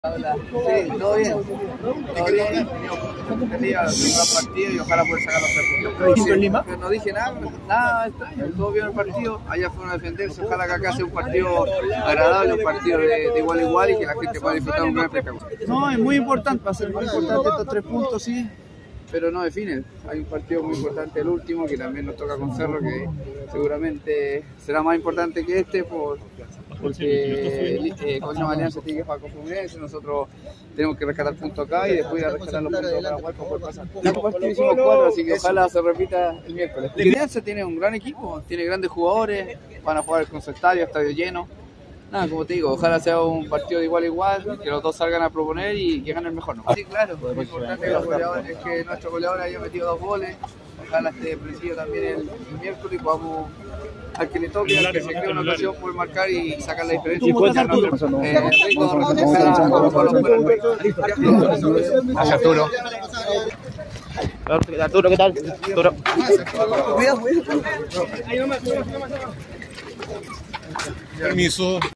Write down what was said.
Hola. Sí, todo bien. Todo bien. Tenía un gran partido y ojalá poder sacar los 3 puntos. ¿Dijiste en Lima? No dije nada extraño. Todo bien el partido. Allá fueron a defenderse. Ojalá que acá sea un partido agradable, un partido de igual a igual y que la gente pueda disfrutar un gran espectáculo. No, es muy importante, va a ser muy importante estos 3 puntos, sí. Pero no definen. Hay un partido muy importante, el último, que también nos toca con Cerro, que seguramente será más importante que este porque Coño Alianza tiene que jugar con Fluminense, nosotros tenemos que rescatar puntos acá y después ir a rescatar los puntos para jugar por pasar. El partido hicimos 4, así que ojalá se repita el miércoles. Alianza tiene un gran equipo, tiene grandes jugadores, van a jugar con su estadio lleno. Nada, como te digo, ojalá sea un partido de igual a igual, que los dos salgan a proponer y que gane el mejor, ¿no? Sí, claro, lo importante es que nuestro goleador haya metido 2 goles, ojalá esté preciso también el miércoles y podamos, al que le toque, al que se cree una ocasión, poder marcar y sacar la diferencia. ¿Cómo estás, Arturo? Arturo. Arturo, ¿qué tal? Arturo. Cuidado. Permiso.